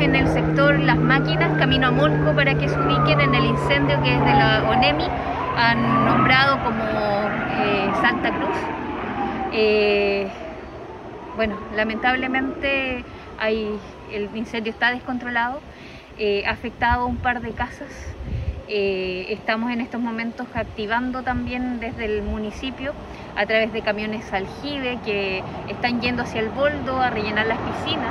en el sector Las Máquinas, camino a Molco, para que se ubiquen en el incendio que es de la ONEMI, han nombrado como Santa Cruz. Bueno, lamentablemente el incendio está descontrolado, ha afectado a un par de casas. Estamos en estos momentos activando también desde el municipio a través de camiones aljibe que están yendo hacia el Boldo a rellenar las piscinas,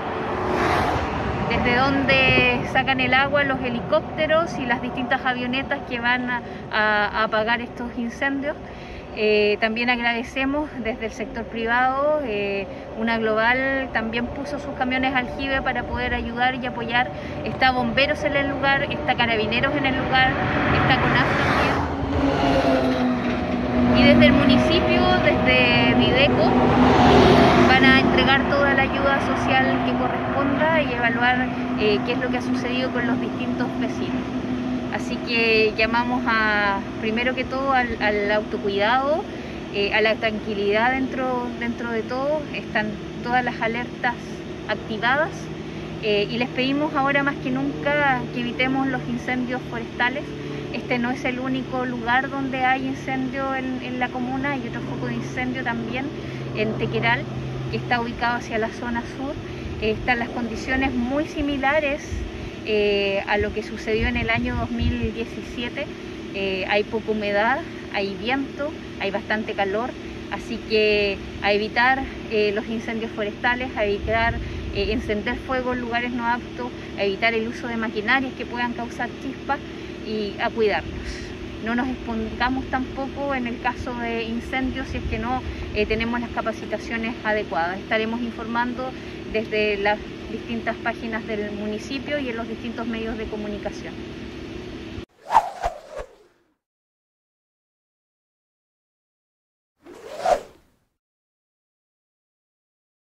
desde donde sacan el agua los helicópteros y las distintas avionetas que van a apagar estos incendios. También agradecemos desde el sector privado, Una Global también puso sus camiones aljibe para poder ayudar y apoyar. Está Bomberos en el lugar, está Carabineros en el lugar, está CONAF también. Y desde el municipio, desde Videco, van a entregar toda la ayuda social que corresponda y evaluar qué es lo que ha sucedido con los distintos vecinos. Así que llamamos primero que todo al autocuidado, a la tranquilidad dentro de todo. Están todas las alertas activadas y les pedimos ahora más que nunca que evitemos los incendios forestales. Este no es el único lugar donde hay incendio en la comuna, hay otro foco de incendio también en Tequeral, que está ubicado hacia la zona sur. Están las condiciones muy similares a lo que sucedió en el año 2017. Hay poca humedad, hay viento, hay bastante calor, así que a evitar los incendios forestales, a evitar encender fuego en lugares no aptos, a evitar el uso de maquinarias que puedan causar chispas y a cuidarnos. No nos expongamos tampoco en el caso de incendios si es que no tenemos las capacitaciones adecuadas. Estaremos informando desde las distintas páginas del municipio y en los distintos medios de comunicación.